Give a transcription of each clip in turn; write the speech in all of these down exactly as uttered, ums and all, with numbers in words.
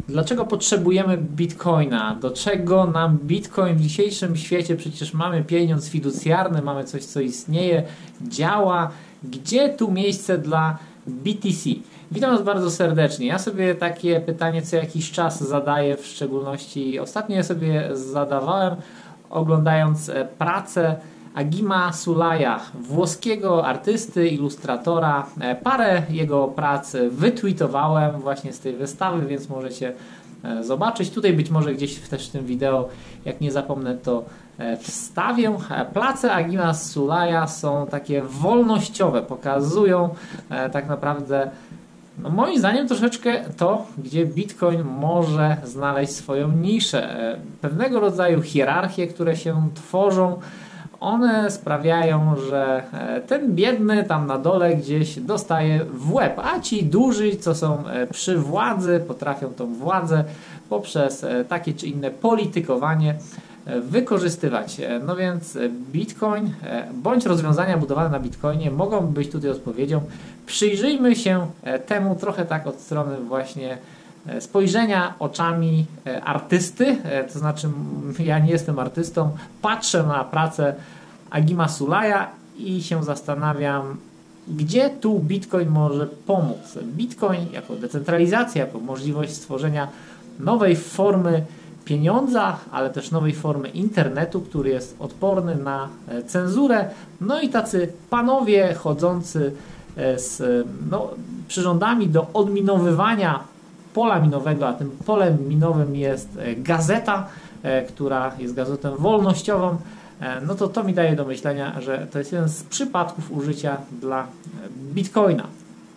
Dlaczego potrzebujemy Bitcoina? Do czego nam Bitcoin w dzisiejszym świecie? Przecież mamy pieniądz fiducjarny, mamy coś, co istnieje, działa. Gdzie tu miejsce dla B T C? Witam Was bardzo serdecznie. Ja sobie takie pytanie co jakiś czas zadaję, w szczególności ostatnio je sobie zadawałem, oglądając pracę Agima Sulaya, włoskiego artysty, ilustratora. Parę jego prac wytweetowałem właśnie z tej wystawy, więc możecie zobaczyć. Tutaj być może gdzieś też w tym wideo, jak nie zapomnę, to wstawię. Prace Agima Sulaya są takie wolnościowe, pokazują tak naprawdę, no moim zdaniem, troszeczkę to, gdzie Bitcoin może znaleźć swoją niszę. Pewnego rodzaju hierarchie, które się tworzą, one sprawiają, że ten biedny tam na dole gdzieś dostaje w łeb, a ci duży, co są przy władzy, potrafią tą władzę poprzez takie czy inne politykowanie wykorzystywać. No więc Bitcoin bądź rozwiązania budowane na Bitcoinie mogą być tutaj odpowiedzią. Przyjrzyjmy się temu trochę tak od strony właśnie spojrzenia oczami artysty, to znaczy ja nie jestem artystą, patrzę na pracę Agima Sulaya i się zastanawiam, gdzie tu Bitcoin może pomóc. Bitcoin jako decentralizacja, jako możliwość stworzenia nowej formy pieniądza, ale też nowej formy internetu, który jest odporny na cenzurę. No i tacy panowie chodzący z no, przyrządami do odminowywania pola minowego, a tym polem minowym jest gazeta, która jest gazetą wolnościową, no to to mi daje do myślenia, że to jest jeden z przypadków użycia dla Bitcoina.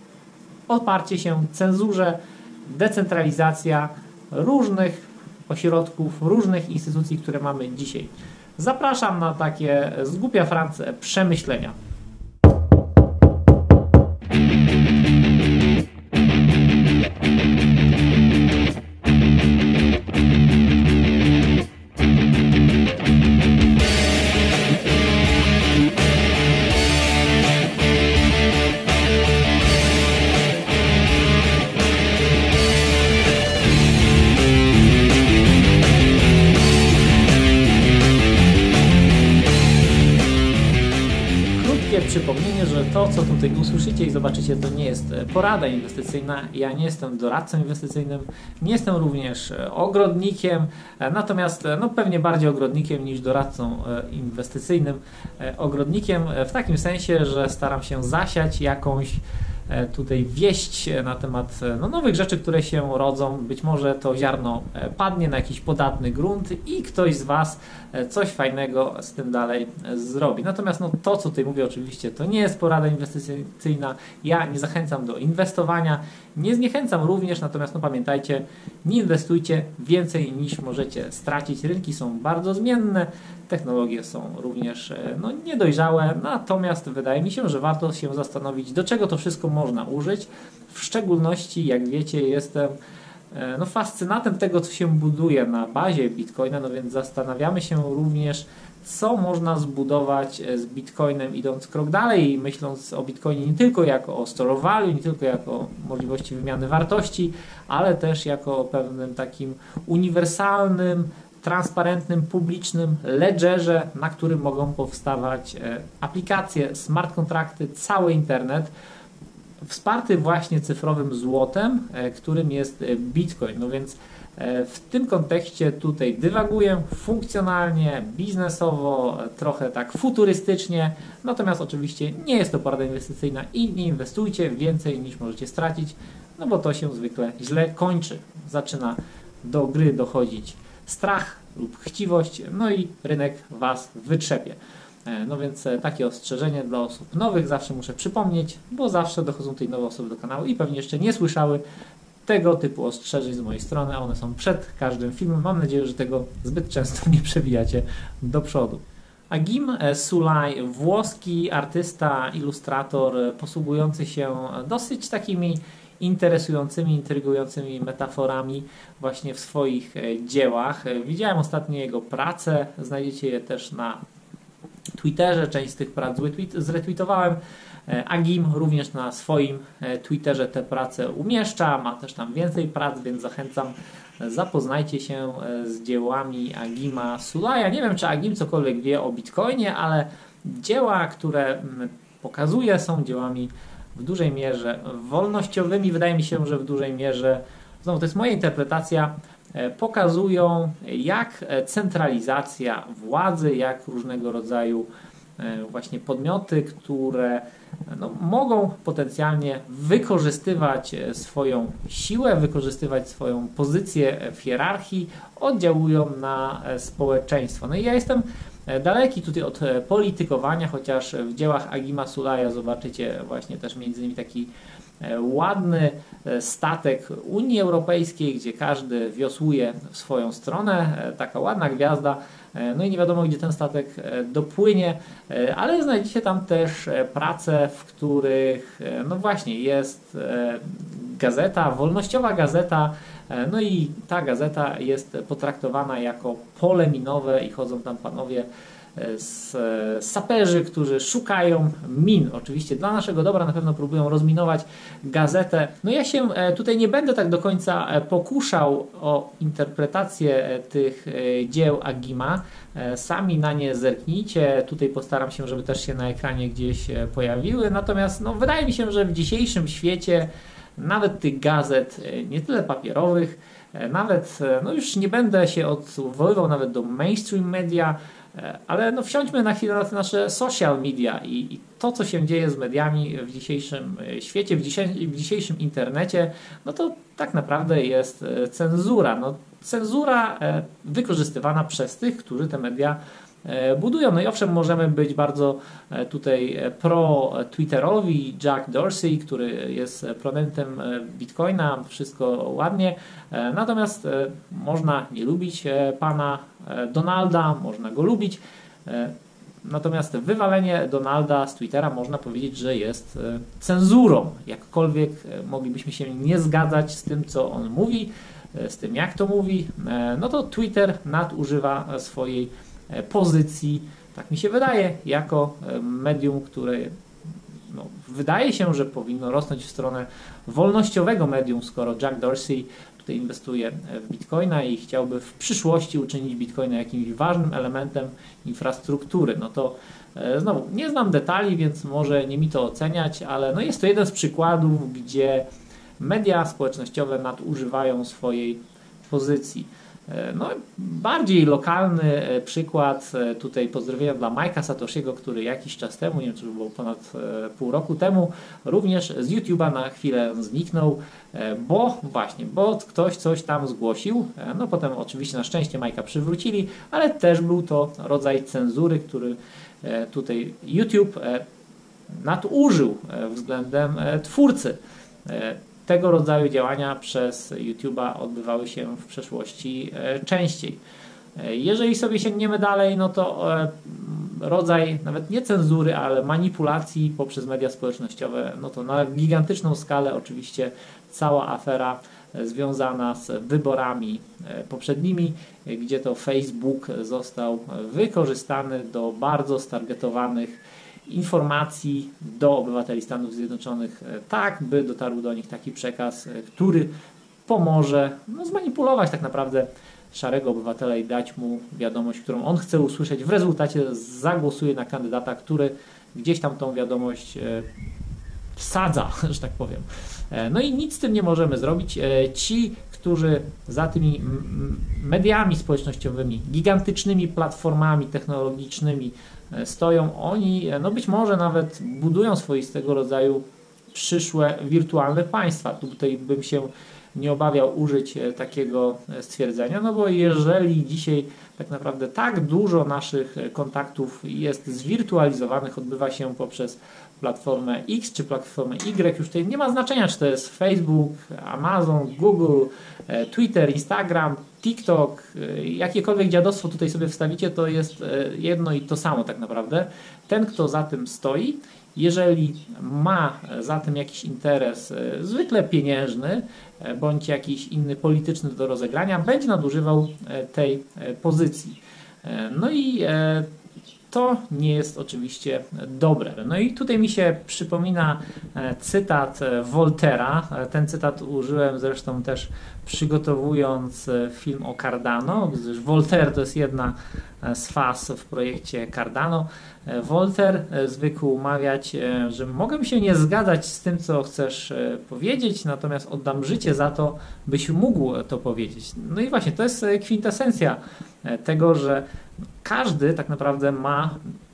Oparcie się cenzurze, decentralizacja różnych ośrodków, różnych instytucji, które mamy dzisiaj. Zapraszam na takie z głupia France przemyślenia. Przypomnienie, że to, co tutaj usłyszycie i zobaczycie, to nie jest porada inwestycyjna. Ja nie jestem doradcą inwestycyjnym, nie jestem również ogrodnikiem, natomiast no, pewnie bardziej ogrodnikiem niż doradcą inwestycyjnym. Ogrodnikiem w takim sensie, że staram się zasiać jakąś tutaj wieść na temat no, nowych rzeczy, które się rodzą. Być może to ziarno padnie na jakiś podatny grunt i ktoś z Was coś fajnego z tym dalej zrobi. Natomiast no, to, co tutaj mówię, oczywiście to nie jest porada inwestycyjna. Ja nie zachęcam do inwestowania, nie zniechęcam również, natomiast no, pamiętajcie, nie inwestujcie więcej niż możecie stracić. Rynki są bardzo zmienne, technologie są również no, niedojrzałe, natomiast wydaje mi się, że warto się zastanowić, do czego to wszystko można użyć. W szczególności, jak wiecie, jestem no, fascynatem tego, co się buduje na bazie Bitcoina, no więc zastanawiamy się również, co można zbudować z Bitcoinem, idąc krok dalej i myśląc o Bitcoinie nie tylko jako o store of value, nie tylko jako o możliwości wymiany wartości, ale też jako o pewnym takim uniwersalnym, transparentnym, publicznym ledgerze, na którym mogą powstawać aplikacje, smart kontrakty, cały internet, wsparty właśnie cyfrowym złotem, którym jest Bitcoin. No więc w tym kontekście tutaj dywaguję funkcjonalnie, biznesowo, trochę tak futurystycznie, natomiast oczywiście nie jest to porada inwestycyjna i nie inwestujcie więcej niż możecie stracić, no bo to się zwykle źle kończy. Zaczyna do gry dochodzić strach lub chciwość, no i rynek Was wytrzepie. No więc takie ostrzeżenie dla osób nowych zawsze muszę przypomnieć, bo zawsze dochodzą tutaj nowe osoby do kanału i pewnie jeszcze nie słyszały tego typu ostrzeżeń z mojej strony, a one są przed każdym filmem. Mam nadzieję, że tego zbyt często nie przewijacie do przodu. Agim Sulay, włoski artysta, ilustrator, posługujący się dosyć takimi interesującymi, intrygującymi metaforami właśnie w swoich dziełach. Widziałem ostatnio jego pracę, znajdziecie je też na Twitterze, część z tych prac zretweetowałem. Agim również na swoim Twitterze te prace umieszcza, ma też tam więcej prac, więc zachęcam, zapoznajcie się z dziełami Agima Sulaja. Nie wiem, czy Agim cokolwiek wie o Bitcoinie, ale dzieła, które pokazuje, są dziełami w dużej mierze wolnościowymi. Wydaje mi się, że w dużej mierze, znowu to jest moja interpretacja, pokazują, jak centralizacja władzy, jak różnego rodzaju właśnie podmioty, które no, mogą potencjalnie wykorzystywać swoją siłę, wykorzystywać swoją pozycję w hierarchii, oddziałują na społeczeństwo. No i ja jestem daleki tutaj od politykowania, chociaż w dziełach Agima Sulaja zobaczycie właśnie też między innymi taki ładny statek Unii Europejskiej, gdzie każdy wiosłuje w swoją stronę, taka ładna gwiazda, no i nie wiadomo, gdzie ten statek dopłynie, ale znajdziecie tam też prace, w których no właśnie jest gazeta, wolnościowa gazeta, no i ta gazeta jest potraktowana jako pole minowe i chodzą tam panowie z saperzy, którzy szukają min. Oczywiście dla naszego dobra na pewno próbują rozminować gazetę. No ja się tutaj nie będę tak do końca pokuszał o interpretację tych dzieł Agima. Sami na nie zerknijcie. Tutaj postaram się, żeby też się na ekranie gdzieś pojawiły. Natomiast no, wydaje mi się, że w dzisiejszym świecie nawet tych gazet, nie tyle papierowych, nawet, no już nie będę się odwoływał nawet do mainstream media, ale no wsiądźmy na chwilę na te nasze social media i, i to, co się dzieje z mediami w dzisiejszym świecie, w, dzisiaj, w dzisiejszym internecie, no to tak naprawdę jest cenzura. No, cenzura wykorzystywana przez tych, którzy te media budują. No i owszem, możemy być bardzo tutaj pro-Twitterowi, Jack Dorsey, który jest pronentem Bitcoina, wszystko ładnie, natomiast można nie lubić pana Donalda, można go lubić, natomiast wywalenie Donalda z Twittera można powiedzieć, że jest cenzurą. Jakkolwiek moglibyśmy się nie zgadzać z tym, co on mówi, z tym, jak to mówi, no to Twitter nadużywa swojej pozycji, tak mi się wydaje, jako medium, które no, wydaje się, że powinno rosnąć w stronę wolnościowego medium, skoro Jack Dorsey tutaj inwestuje w Bitcoina i chciałby w przyszłości uczynić Bitcoina jakimś ważnym elementem infrastruktury. No to e, znowu, nie znam detali, więc może nie mi to oceniać, ale no jest to jeden z przykładów, gdzie media społecznościowe nadużywają swojej pozycji. No, bardziej lokalny przykład, tutaj pozdrowienia dla Mike'a Satoshiego, który jakiś czas temu, nie wiem czy to było ponad pół roku temu, również z YouTube'a na chwilę zniknął, bo właśnie, bo ktoś coś tam zgłosił, no potem oczywiście na szczęście Mike'a przywrócili, ale też był to rodzaj cenzury, który tutaj YouTube nadużył względem twórcy. Tego rodzaju działania przez YouTube'a odbywały się w przeszłości częściej. Jeżeli sobie sięgniemy dalej, no to rodzaj nawet nie cenzury, ale manipulacji poprzez media społecznościowe, no to na gigantyczną skalę oczywiście cała afera związana z wyborami poprzednimi, gdzie to Facebook został wykorzystany do bardzo stargetowanych informacji do obywateli Stanów Zjednoczonych, tak by dotarł do nich taki przekaz, który pomoże no, zmanipulować tak naprawdę szarego obywatela i dać mu wiadomość, którą on chce usłyszeć. W rezultacie zagłosuje na kandydata, który gdzieś tam tą wiadomość e, wsadza, że tak powiem. E, no i nic z tym nie możemy zrobić. E, ci, którzy za tymi mediami społecznościowymi, gigantycznymi platformami technologicznymi stoją, oni no być może nawet budują swoistego rodzaju przyszłe wirtualne państwa. Tutaj bym się nie obawiał użyć takiego stwierdzenia, no bo jeżeli dzisiaj tak naprawdę tak dużo naszych kontaktów jest zwirtualizowanych, odbywa się poprzez platformę X czy platformę Y, już tutaj nie ma znaczenia, czy to jest Facebook, Amazon, Google, Twitter, Instagram, TikTok, jakiekolwiek dziadostwo tutaj sobie wstawicie, to jest jedno i to samo tak naprawdę. Ten, kto za tym stoi, jeżeli ma za tym jakiś interes, zwykle pieniężny, bądź jakiś inny polityczny do rozegrania, będzie nadużywał tej pozycji. No i to nie jest oczywiście dobre. No i tutaj mi się przypomina cytat Voltaire'a. Ten cytat użyłem zresztą też przygotowując film o Cardano, gdyż Voltaire to jest jedna z faz w projekcie Cardano. Voltaire zwykł mawiać, że mogę się nie zgadzać z tym, co chcesz powiedzieć, natomiast oddam życie za to, byś mógł to powiedzieć. No i właśnie to jest kwintesencja tego, że każdy tak naprawdę ma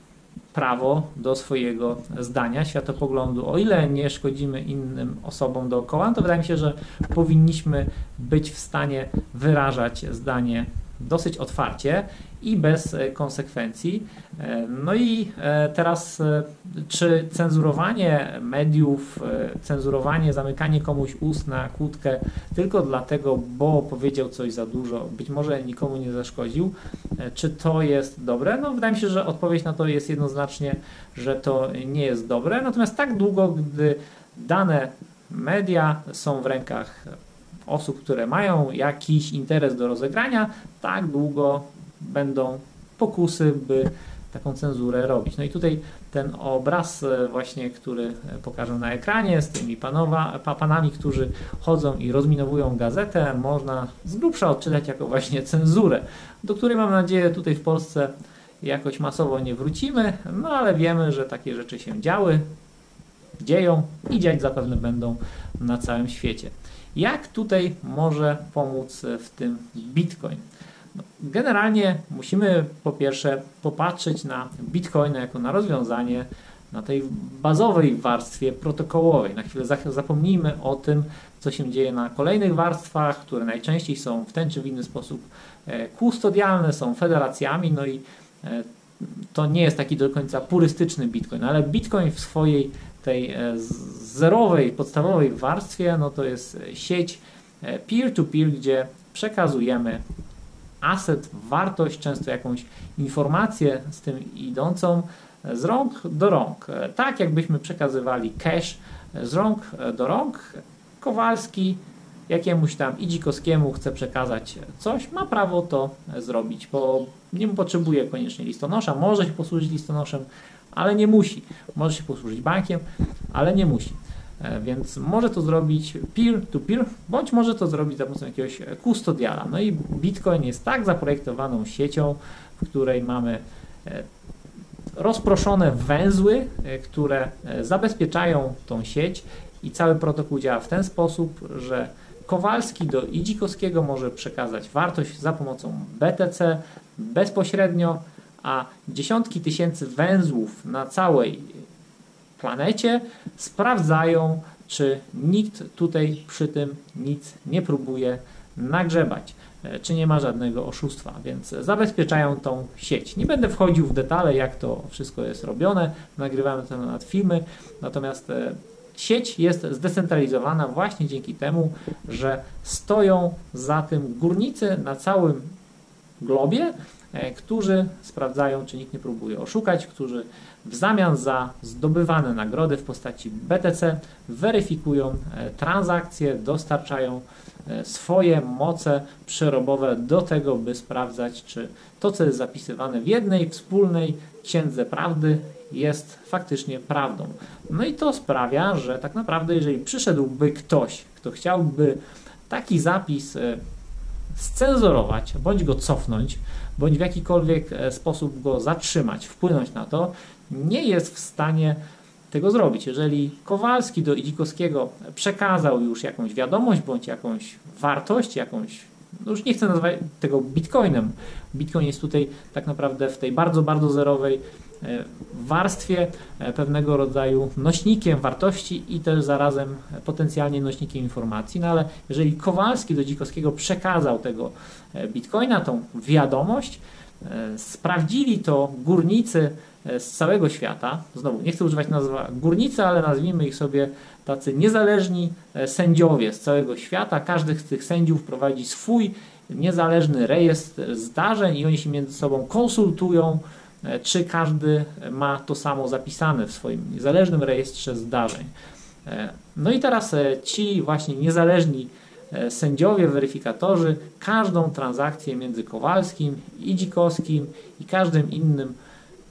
prawo do swojego zdania, światopoglądu. O ile nie szkodzimy innym osobom dookoła, to wydaje mi się, że powinniśmy być w stanie wyrażać zdanie dosyć otwarcie i bez konsekwencji. No i teraz, czy cenzurowanie mediów, cenzurowanie, zamykanie komuś ust na kłódkę tylko dlatego, bo powiedział coś za dużo, być może nikomu nie zaszkodził, czy to jest dobre? No wydaje mi się, że odpowiedź na to jest jednoznacznie, że to nie jest dobre. Natomiast tak długo, gdy dane media są w rękach osób, które mają jakiś interes do rozegrania, tak długo będą pokusy, by taką cenzurę robić. No i tutaj ten obraz właśnie, który pokażę na ekranie z tymi panowa, panami, którzy chodzą i rozminowują gazetę, można z grubsza odczytać jako właśnie cenzurę, do której mam nadzieję tutaj w Polsce jakoś masowo nie wrócimy, no ale wiemy, że takie rzeczy się działy, dzieją i dziać zapewne będą na całym świecie. Jak tutaj może pomóc w tym Bitcoin? No, generalnie musimy po pierwsze popatrzeć na Bitcoina jako na rozwiązanie na tej bazowej warstwie protokołowej. Na chwilę zapomnijmy o tym, co się dzieje na kolejnych warstwach, które najczęściej są w ten czy w inny sposób kustodialne, są federacjami, no i to nie jest taki do końca purystyczny Bitcoin, ale Bitcoin w swojej tej zerowej, podstawowej warstwie, no to jest sieć peer-to-peer, gdzie przekazujemy asset, wartość, często jakąś informację z tym idącą z rąk do rąk. Tak jakbyśmy przekazywali cash z rąk do rąk. Kowalski jakiemuś tam Idzikowskiemu chce przekazać coś, ma prawo to zrobić, bo nie potrzebuje koniecznie listonosza, może się posłużyć listonoszem, ale nie musi. Może się posłużyć bankiem, ale nie musi. Więc może to zrobić peer-to-peer, bądź może to zrobić za pomocą jakiegoś custodiala. No i Bitcoin jest tak zaprojektowaną siecią, w której mamy rozproszone węzły, które zabezpieczają tą sieć i cały protokół działa w ten sposób, że Kowalski do Idzikowskiego może przekazać wartość za pomocą B T C bezpośrednio, a dziesiątki tysięcy węzłów na całej planecie sprawdzają, czy nikt tutaj przy tym nic nie próbuje nagrzebać, czy nie ma żadnego oszustwa, więc zabezpieczają tą sieć. Nie będę wchodził w detale, jak to wszystko jest robione, nagrywamy ten nad filmy, natomiast sieć jest zdecentralizowana właśnie dzięki temu, że stoją za tym górnicy na całym globie, którzy sprawdzają, czy nikt nie próbuje oszukać, którzy w zamian za zdobywane nagrody w postaci B T C weryfikują transakcje, dostarczają swoje moce przerobowe do tego, by sprawdzać, czy to, co jest zapisywane w jednej wspólnej księdze prawdy, jest faktycznie prawdą. No i to sprawia, że tak naprawdę, jeżeli przyszedłby ktoś, kto chciałby taki zapis scenzurować, bądź go cofnąć, bądź w jakikolwiek sposób go zatrzymać, wpłynąć na to, nie jest w stanie tego zrobić. Jeżeli Kowalski do Idzikowskiego przekazał już jakąś wiadomość, bądź jakąś wartość, jakąś, no już nie chcę nazywać tego Bitcoinem. Bitcoin jest tutaj tak naprawdę w tej bardzo, bardzo zerowej warstwie pewnego rodzaju nośnikiem wartości i też zarazem potencjalnie nośnikiem informacji. No ale jeżeli Kowalski do Dzikowskiego przekazał tego Bitcoina, tą wiadomość, sprawdzili to górnicy z całego świata, znowu nie chcę używać nazwa górnicy, ale nazwijmy ich sobie tacy niezależni sędziowie z całego świata, każdy z tych sędziów prowadzi swój niezależny rejestr zdarzeń i oni się między sobą konsultują, czy każdy ma to samo zapisane w swoim niezależnym rejestrze zdarzeń. No i teraz ci właśnie niezależni sędziowie, weryfikatorzy każdą transakcję między Kowalskim, Idzikowskim i każdym innym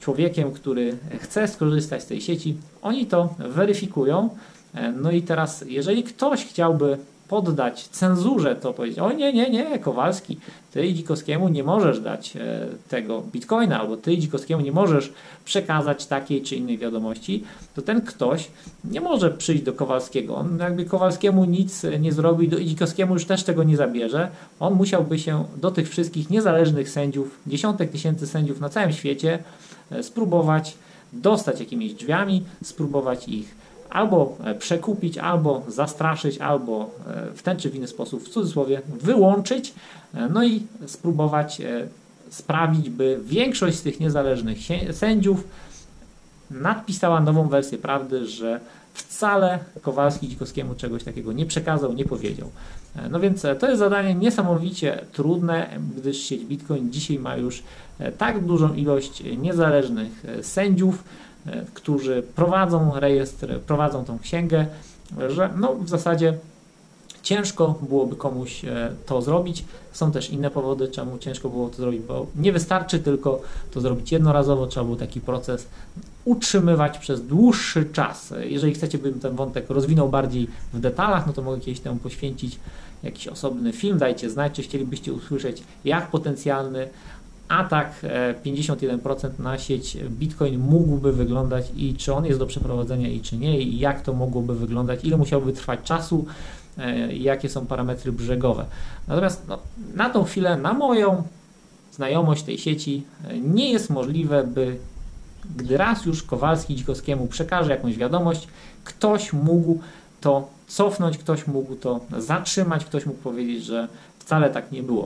człowiekiem, który chce skorzystać z tej sieci, oni to weryfikują. No i teraz, jeżeli ktoś chciałby poddać cenzurze, to powiedzieć: o nie, nie, nie, Kowalski, ty Dzikowskiemu nie możesz dać tego bitcoina, albo ty Dzikowskiemu nie możesz przekazać takiej czy innej wiadomości, to ten ktoś nie może przyjść do Kowalskiego. On jakby Kowalskiemu nic nie zrobi, do Dzikowskiemu już też tego nie zabierze. On musiałby się do tych wszystkich niezależnych sędziów, dziesiątek tysięcy sędziów na całym świecie, spróbować dostać jakimiś drzwiami, spróbować ich albo przekupić, albo zastraszyć, albo w ten czy w inny sposób, w cudzysłowie, wyłączyć, no i spróbować sprawić, by większość z tych niezależnych sędziów nadpisała nową wersję prawdy, że wcale Kowalski Dzikowskiemu czegoś takiego nie przekazał, nie powiedział. No więc to jest zadanie niesamowicie trudne, gdyż sieć Bitcoin dzisiaj ma już tak dużą ilość niezależnych sędziów, którzy prowadzą rejestr, prowadzą tą księgę, że no w zasadzie ciężko byłoby komuś to zrobić. Są też inne powody, czemu ciężko było to zrobić, bo nie wystarczy tylko to zrobić jednorazowo, trzeba było taki proces utrzymywać przez dłuższy czas. Jeżeli chcecie, bym ten wątek rozwinął bardziej w detalach, no to mogę kiedyś temu poświęcić jakiś osobny film. Dajcie znać, czy chcielibyście usłyszeć, jak potencjalny atak pięćdziesiąt jeden procent na sieć Bitcoin mógłby wyglądać i czy on jest do przeprowadzenia i czy nie, i jak to mogłoby wyglądać, ile musiałoby trwać czasu, jakie są parametry brzegowe. Natomiast no, na tą chwilę, na moją znajomość tej sieci, nie jest możliwe, by gdy raz już Kowalski Dzikowskiemu przekaże jakąś wiadomość, ktoś mógł to cofnąć, ktoś mógł to zatrzymać, ktoś mógł powiedzieć, że wcale tak nie było.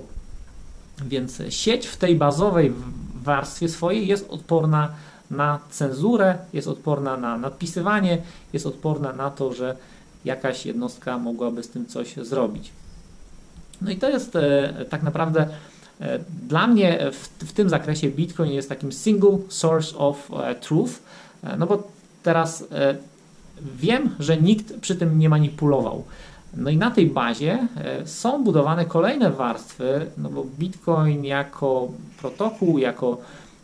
Więc sieć w tej bazowej warstwie swojej jest odporna na cenzurę, jest odporna na nadpisywanie, jest odporna na to, że jakaś jednostka mogłaby z tym coś zrobić. No i to jest e, tak naprawdę e, dla mnie w, w tym zakresie Bitcoin jest takim single source of e, truth, e, no bo teraz e, wiem, że nikt przy tym nie manipulował. No i na tej bazie są budowane kolejne warstwy, no bo Bitcoin jako protokół, jako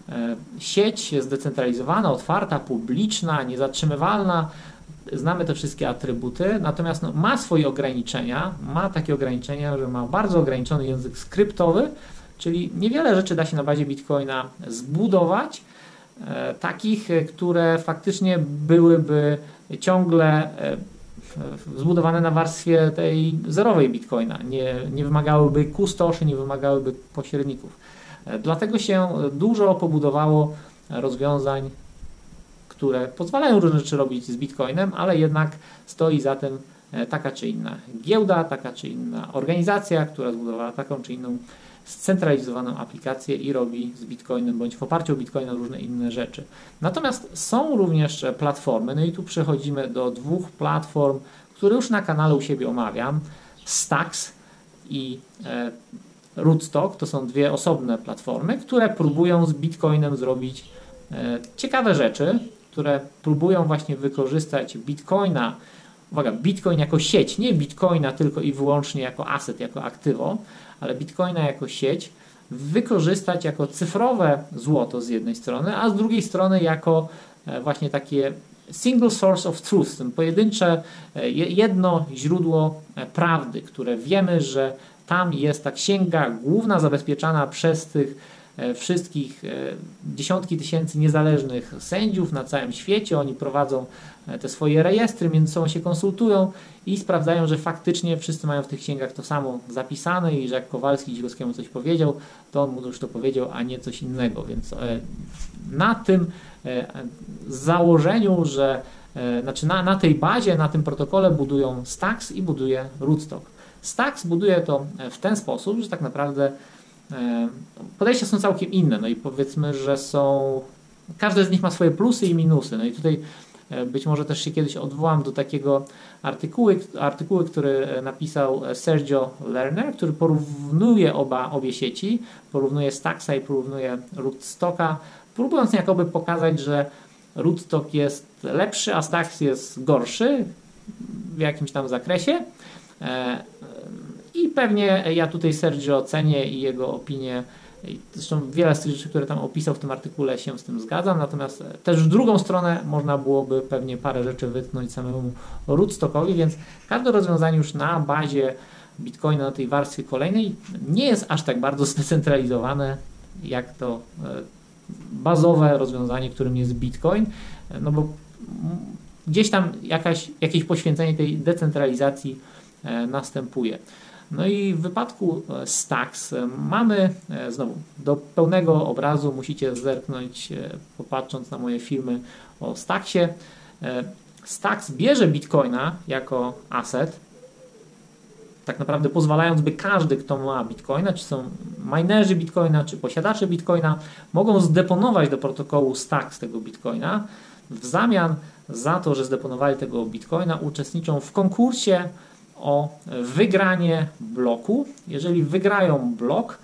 sieć zdecentralizowana, otwarta, publiczna, niezatrzymywalna, znamy te wszystkie atrybuty, natomiast no, ma swoje ograniczenia, ma takie ograniczenia, że ma bardzo ograniczony język skryptowy, czyli niewiele rzeczy da się na bazie Bitcoina zbudować, e, takich, które faktycznie byłyby ciągle e, zbudowane na warstwie tej zerowej Bitcoina. Nie, nie wymagałyby kustoszy, nie wymagałyby pośredników. Dlatego się dużo pobudowało rozwiązań, które pozwalają różne rzeczy robić z Bitcoinem, ale jednak stoi za tym taka czy inna giełda, taka czy inna organizacja, która zbudowała taką czy inną scentralizowaną aplikację i robi z Bitcoinem bądź w oparciu o Bitcoina różne inne rzeczy. Natomiast są również platformy, no i tu przechodzimy do dwóch platform, które już na kanale u siebie omawiam. Stacks i e, Rootstock to są dwie osobne platformy, które próbują z Bitcoinem zrobić e, ciekawe rzeczy, które próbują właśnie wykorzystać Bitcoina, uwaga, Bitcoin jako sieć, nie Bitcoina tylko i wyłącznie jako asset, jako aktywo, ale Bitcoina jako sieć wykorzystać jako cyfrowe złoto z jednej strony, a z drugiej strony jako właśnie takie single source of truth, ten pojedyncze jedno źródło prawdy, które wiemy, że tam jest ta księga główna zabezpieczana przez tych wszystkich dziesiątki tysięcy niezależnych sędziów na całym świecie. Oni prowadzą te swoje rejestry, między sobą się konsultują i sprawdzają, że faktycznie wszyscy mają w tych księgach to samo zapisane i że jak Kowalski Dzikowskiemu coś powiedział, to on mu już to powiedział, a nie coś innego. Więc na tym założeniu, że znaczy na, na tej bazie, na tym protokole budują Stacks i buduje Rootstock. Stacks buduje to w ten sposób, że tak naprawdę podejścia są całkiem inne, no i powiedzmy, że są, każde z nich ma swoje plusy i minusy, no i tutaj być może też się kiedyś odwołam do takiego artykułu, artykułu, który napisał Sergio Lerner, który porównuje oba, obie sieci, porównuje Stacksa i porównuje Rootstocka, próbując jakoby pokazać, że Rootstock jest lepszy, a Stacks jest gorszy w jakimś tam zakresie. I pewnie ja tutaj Sergio cenię i jego opinię Zresztą wiele z tych rzeczy, które tam opisał w tym artykule, się z tym zgadzam, natomiast też w drugą stronę można byłoby pewnie parę rzeczy wytknąć samemu rootstockowi, więc każde rozwiązanie już na bazie Bitcoina na tej warstwie kolejnej nie jest aż tak bardzo zdecentralizowane jak to bazowe rozwiązanie, którym jest Bitcoin, no bo gdzieś tam jakaś, jakieś poświęcenie tej decentralizacji następuje. No i w wypadku Stacks mamy, znowu, do pełnego obrazu musicie zerknąć, popatrząc na moje filmy o Stacksie. Stacks bierze Bitcoina jako asset, tak naprawdę pozwalając, by każdy, kto ma Bitcoina, czy są minerzy Bitcoina, czy posiadacze Bitcoina, mogą zdeponować do protokołu Stacks tego Bitcoina. W zamian za to, że zdeponowali tego Bitcoina, uczestniczą w konkursie o wygranie bloku. Jeżeli wygrają blok,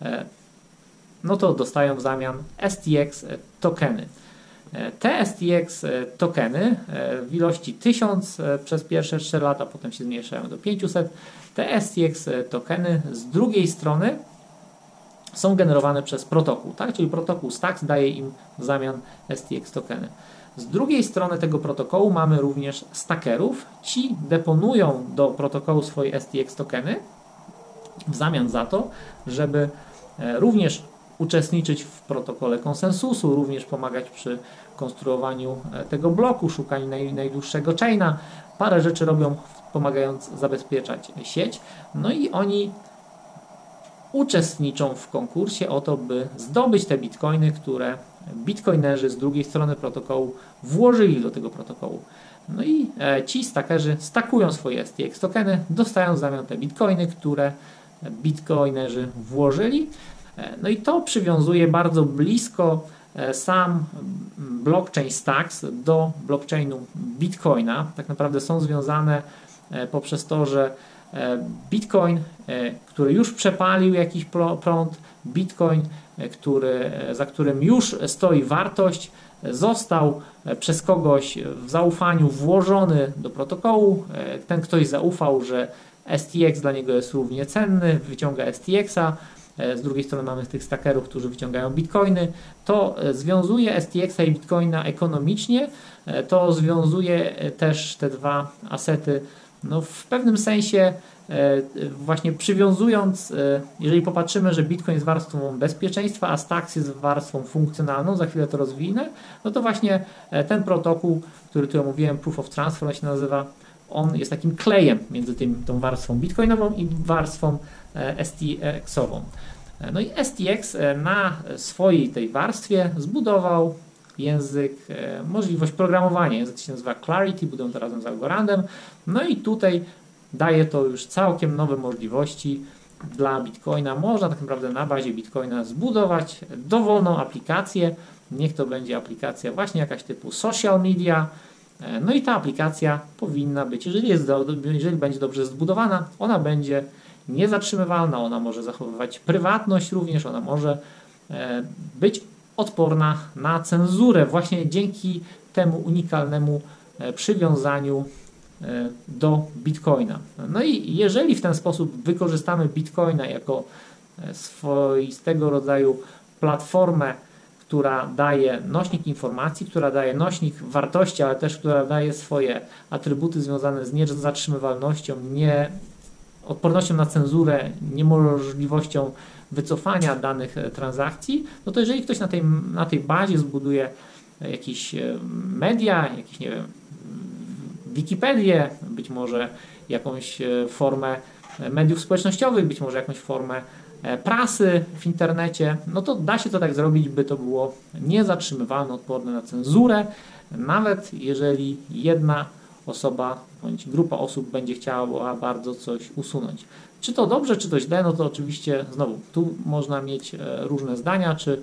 no to dostają w zamian S T X tokeny. Te S T X tokeny w ilości tysiąc przez pierwsze cztery lata, potem się zmniejszają do pięćset. Te S T X tokeny z drugiej strony są generowane przez protokół, tak? Czyli protokół Stacks daje im w zamian S T X tokeny. Z drugiej strony tego protokołu mamy również stackerów. Ci deponują do protokołu swoje S T X tokeny w zamian za to, żeby również uczestniczyć w protokole konsensusu, również pomagać przy konstruowaniu tego bloku, szukaniu naj, najdłuższego chaina. Parę rzeczy robią, pomagając zabezpieczać sieć. No i oni uczestniczą w konkursie o to, by zdobyć te bitcoiny, które bitcoinerzy z drugiej strony protokołu włożyli do tego protokołu. No i e, ci stackerzy stakują swoje S T X tokeny, dostają w zamian te bitcoiny, które bitcoinerzy włożyli. E, no i to przywiązuje bardzo blisko e, sam blockchain Stacks do blockchainu Bitcoina. Tak naprawdę są związane e, poprzez to, że Bitcoin, który już przepalił jakiś prąd, Bitcoin, który, za którym już stoi wartość, został przez kogoś w zaufaniu włożony do protokołu. Ten ktoś zaufał, że S T X dla niego jest równie cenny, wyciąga S T X-a. Z drugiej strony mamy tych stackerów, którzy wyciągają bitcoiny. To związuje S T X-a i bitcoina ekonomicznie. To związuje też te dwa asety, no w pewnym sensie e, właśnie przywiązując, e, jeżeli popatrzymy, że Bitcoin jest warstwą bezpieczeństwa, a Stacks jest warstwą funkcjonalną, za chwilę to rozwinę, no to właśnie e, ten protokół, który tu omówiłem, Proof of Transfer, on się nazywa, on jest takim klejem między tym, tą warstwą bitcoinową i warstwą e, S T X-ową. E, no i S T X e, na swojej tej warstwie zbudował język, e, możliwość programowania. Język się nazywa Clarity, budują to razem z Algorandem. No i tutaj daje to już całkiem nowe możliwości dla Bitcoina. Można tak naprawdę na bazie Bitcoina zbudować dowolną aplikację. Niech to będzie aplikacja właśnie jakaś typu social media. E, no i ta aplikacja powinna być, jeżeli, jest do, jeżeli będzie dobrze zbudowana, ona będzie niezatrzymywalna, ona może zachowywać prywatność również, ona może e, być odporna na cenzurę właśnie dzięki temu unikalnemu przywiązaniu do Bitcoina. No i jeżeli w ten sposób wykorzystamy Bitcoina jako swoistego rodzaju platformę, która daje nośnik informacji, która daje nośnik wartości, ale też która daje swoje atrybuty związane z niezatrzymywalnością, nie, odpornością na cenzurę, niemożliwością wycofania danych transakcji, no to jeżeli ktoś na tej, na tej bazie zbuduje jakieś media, jakieś, nie wiem, Wikipedię, być może jakąś formę mediów społecznościowych, być może jakąś formę prasy w internecie, no to da się to tak zrobić, by to było niezatrzymywalne, odporne na cenzurę, nawet jeżeli jedna osoba bądź grupa osób będzie chciała bardzo coś usunąć. Czy to dobrze, czy to źle, no to oczywiście znowu tu można mieć różne zdania, czy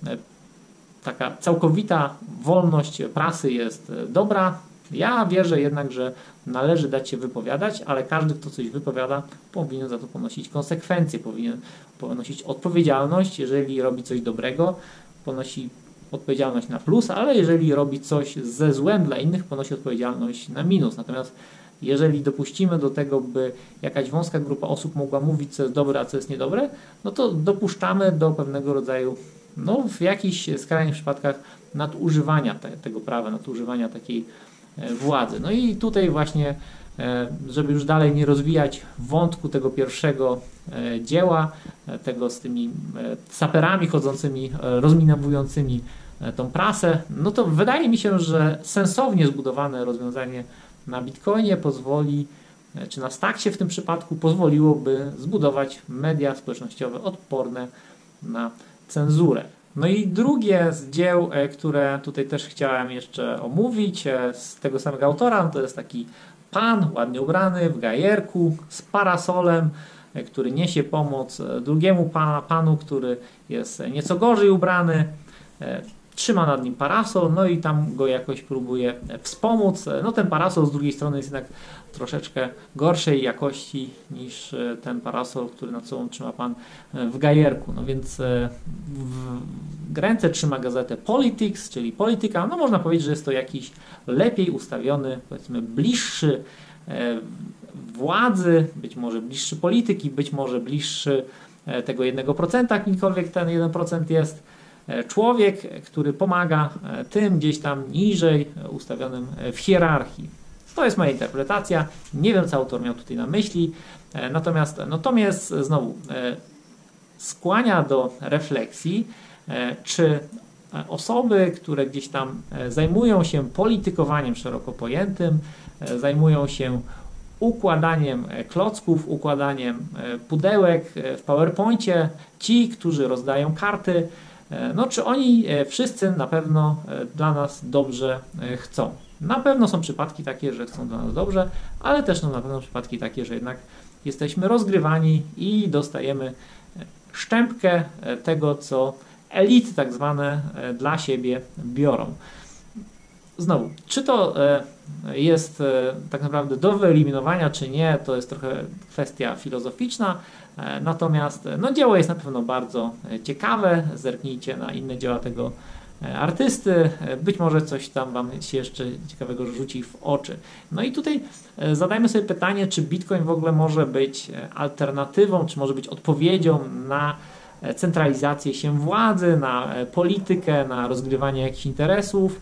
taka całkowita wolność prasy jest dobra. Ja wierzę jednak, że należy dać się wypowiadać, ale każdy, kto coś wypowiada, powinien za to ponosić konsekwencje, powinien ponosić odpowiedzialność, jeżeli robi coś dobrego, ponosi odpowiedzialność na plus, ale jeżeli robi coś ze złem dla innych, ponosi odpowiedzialność na minus. Natomiast jeżeli dopuścimy do tego, by jakaś wąska grupa osób mogła mówić, co jest dobre, a co jest niedobre, no to dopuszczamy do pewnego rodzaju, no w jakichś skrajnych przypadkach nadużywania te, tego prawa, nadużywania takiej władzy. No i tutaj właśnie, żeby już dalej nie rozwijać wątku tego pierwszego dzieła, tego z tymi saperami chodzącymi, rozminowującymi tą prasę, no to wydaje mi się, że sensownie zbudowane rozwiązanie na Bitcoinie pozwoli, czy na Staxie w tym przypadku pozwoliłoby zbudować media społecznościowe odporne na cenzurę. No i drugie z dzieł, które tutaj też chciałem jeszcze omówić, z tego samego autora, to jest taki pan ładnie ubrany w gajerku z parasolem, który niesie pomoc drugiemu pana, panu, który jest nieco gorzej ubrany, trzyma nad nim parasol, no i tam go jakoś próbuje wspomóc. No ten parasol z drugiej strony jest jednak troszeczkę gorszej jakości niż ten parasol, który nad sobą trzyma pan w gajerku. No więc w ręce trzyma gazetę Politics, czyli Polityka. No można powiedzieć, że jest to jakiś lepiej ustawiony, powiedzmy bliższy władzy, być może bliższy polityki, być może bliższy tego jednego procenta, jakimkolwiek ten jeden procent jest. Człowiek, który pomaga tym gdzieś tam niżej ustawionym w hierarchii. To jest moja interpretacja. Nie wiem, co autor miał tutaj na myśli. Natomiast no, to mnie znowu skłania do refleksji, czy osoby, które gdzieś tam zajmują się politykowaniem szeroko pojętym, zajmują się układaniem klocków, układaniem pudełek w PowerPoincie, ci, którzy rozdają karty, no czy oni wszyscy na pewno dla nas dobrze chcą. Na pewno są przypadki takie, że chcą dla nas dobrze, ale też no, na pewno przypadki takie, że jednak jesteśmy rozgrywani i dostajemy szczępkę tego, co elity tak zwane dla siebie biorą. Znowu, czy to jest tak naprawdę do wyeliminowania, czy nie, to jest trochę kwestia filozoficzna. Natomiast no, dzieło jest na pewno bardzo ciekawe. Zerknijcie na inne dzieła tego artysty. Być może coś tam Wam się jeszcze ciekawego rzuci w oczy. No i tutaj zadajmy sobie pytanie, czy Bitcoin w ogóle może być alternatywą, czy może być odpowiedzią na centralizację się władzy, na politykę, na rozgrywanie jakichś interesów.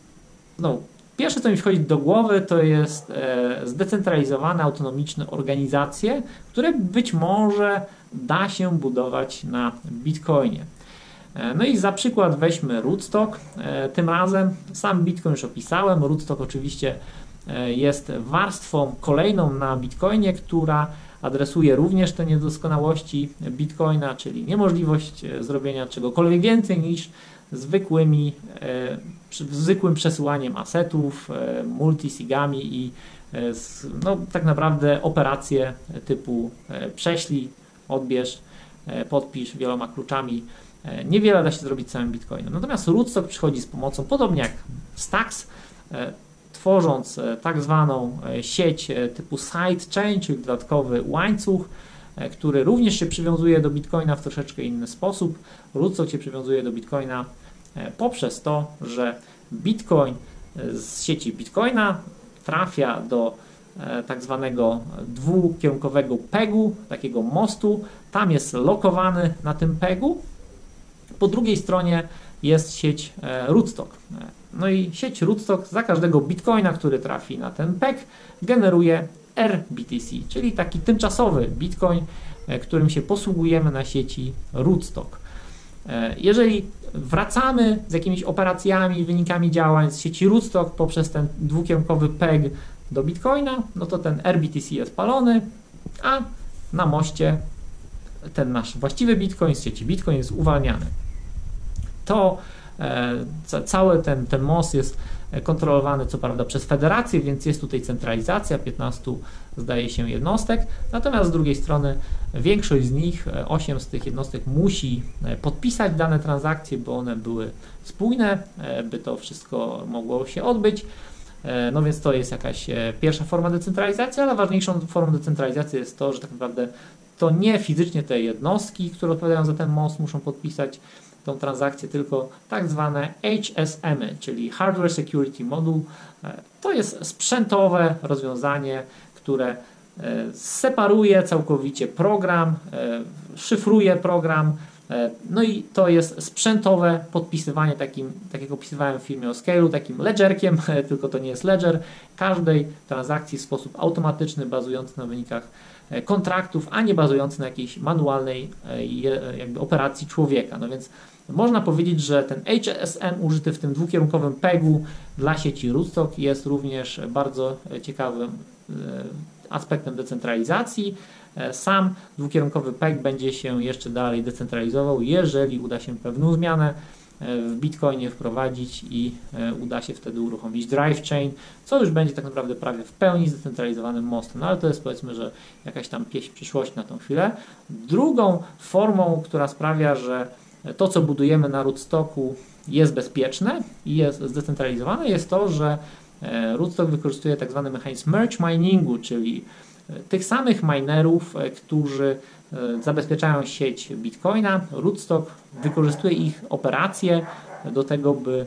No, pierwsze, co mi wchodzi do głowy, to jest e, zdecentralizowane, autonomiczne organizacje, które być może da się budować na Bitcoinie. E, no i za przykład weźmy Rootstock. E, tym razem sam Bitcoin już opisałem. Rootstock oczywiście e, jest warstwą kolejną na Bitcoinie, która adresuje również te niedoskonałości Bitcoina, czyli niemożliwość zrobienia czegokolwiek więcej niż zwykłymi, e, zwykłym przesyłaniem asetów, e, multisigami i e, no, tak naprawdę operacje typu e, prześlij, odbierz, e, podpisz wieloma kluczami. E, niewiele da się zrobić samym Bitcoinem. Natomiast Rootstock przychodzi z pomocą, podobnie jak Stax, e, tworząc e, tak zwaną e, sieć e, typu sidechain, czyli dodatkowy łańcuch, który również się przywiązuje do Bitcoina w troszeczkę inny sposób. Rootstock się przywiązuje do Bitcoina poprzez to, że Bitcoin z sieci Bitcoina trafia do tak zwanego dwukierunkowego pegu, takiego mostu. Tam jest lokowany na tym pegu. Po drugiej stronie jest sieć Rootstock. No i sieć Rootstock za każdego Bitcoina, który trafi na ten peg, generuje R B T C, czyli taki tymczasowy Bitcoin, którym się posługujemy na sieci Rootstock. Jeżeli wracamy z jakimiś operacjami, wynikami działań z sieci Rootstock poprzez ten dwukierunkowy peg do Bitcoina, no to ten R B T C jest palony, a na moście ten nasz właściwy Bitcoin z sieci Bitcoin jest uwalniany. To e, cały ten, ten most jest kontrolowany co prawda przez federację, więc jest tutaj centralizacja, piętnaście zdaje się jednostek, natomiast z drugiej strony większość z nich, osiem z tych jednostek musi podpisać dane transakcje, bo one były spójne, by to wszystko mogło się odbyć. No więc to jest jakaś pierwsza forma decentralizacji, ale ważniejszą formą decentralizacji jest to, że tak naprawdę to nie fizycznie te jednostki, które odpowiadają za ten most, muszą podpisać tą transakcję, tylko tak zwane H S M, czyli Hardware Security Module. To jest sprzętowe rozwiązanie, które separuje całkowicie program, szyfruje program, no i to jest sprzętowe podpisywanie takim, tak jak opisywałem w filmie o Scale'u, takim ledgerkiem, tylko to nie jest ledger, każdej transakcji w sposób automatyczny, bazujący na wynikach kontraktów, a nie bazujący na jakiejś manualnej jakby operacji człowieka. No więc można powiedzieć, że ten H S M użyty w tym dwukierunkowym pegu dla sieci Rootstock jest również bardzo ciekawym aspektem decentralizacji. Sam dwukierunkowy peg będzie się jeszcze dalej decentralizował, jeżeli uda się pewną zmianę w Bitcoinie wprowadzić i uda się wtedy uruchomić Drive Chain, co już będzie tak naprawdę prawie w pełni zdecentralizowanym mostem, no ale to jest, powiedzmy, że jakaś tam pieśń przyszłości na tą chwilę. Drugą formą, która sprawia, że to, co budujemy na Rootstocku, jest bezpieczne i jest zdecentralizowane, jest to, że Rootstock wykorzystuje tak zwany mechanizm merge miningu, czyli tych samych minerów, którzy zabezpieczają sieć Bitcoina. Rootstock wykorzystuje ich operacje do tego, by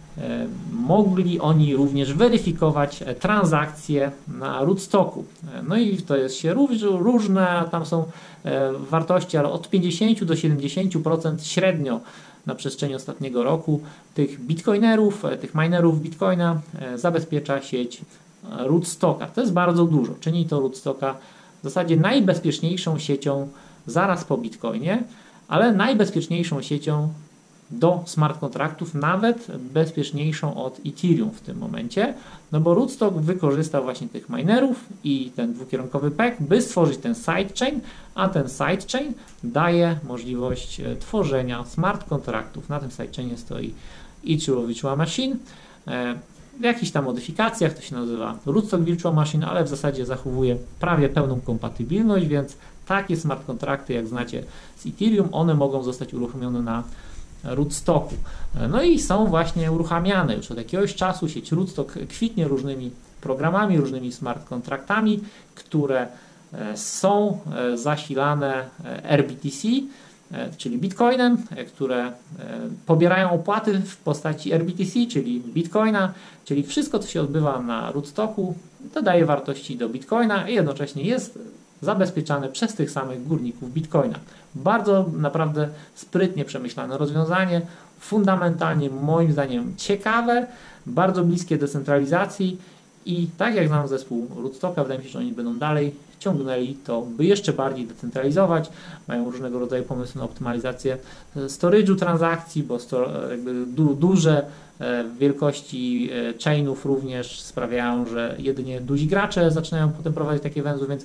mogli oni również weryfikować transakcje na Rootstocku. No i to jest się różne, tam są wartości, ale od pięćdziesięciu do siedemdziesięciu procent średnio na przestrzeni ostatniego roku tych bitcoinerów, tych minerów Bitcoina zabezpiecza sieć Rootstocka. To jest bardzo dużo. Czyni to Rootstocka w zasadzie najbezpieczniejszą siecią zaraz po Bitcoinie, ale najbezpieczniejszą siecią do smart kontraktów, nawet bezpieczniejszą od Ethereum w tym momencie, no bo Rootstock wykorzystał właśnie tych minerów i ten dwukierunkowy peg, by stworzyć ten sidechain, a ten sidechain daje możliwość tworzenia smart kontraktów. Na tym sidechainie stoi Ichiro Virtual Machine. W jakichś tam modyfikacjach to się nazywa Rootstock Virtual Machine, ale w zasadzie zachowuje prawie pełną kompatybilność, więc takie smart kontrakty, jak znacie z Ethereum, one mogą zostać uruchomione na Rootstocku. No i są właśnie uruchamiane już od jakiegoś czasu. Sieć Rootstock kwitnie różnymi programami, różnymi smart kontraktami, które są zasilane R B T C, czyli Bitcoinem, które pobierają opłaty w postaci R B T C, czyli Bitcoina, czyli wszystko, co się odbywa na Rootstocku, dodaje wartości do Bitcoina i jednocześnie jest zabezpieczane przez tych samych górników Bitcoina. Bardzo naprawdę sprytnie przemyślane rozwiązanie, fundamentalnie moim zdaniem ciekawe, bardzo bliskie decentralizacji i tak jak znam zespół Rootstocka, wydaje mi się, że oni będą dalej ciągnęli to, by jeszcze bardziej decentralizować. Mają różnego rodzaju pomysły na optymalizację storage'u transakcji, bo sto, jakby du, duże wielkości chainów również sprawiają, że jedynie duzi gracze zaczynają potem prowadzić takie węzły, więc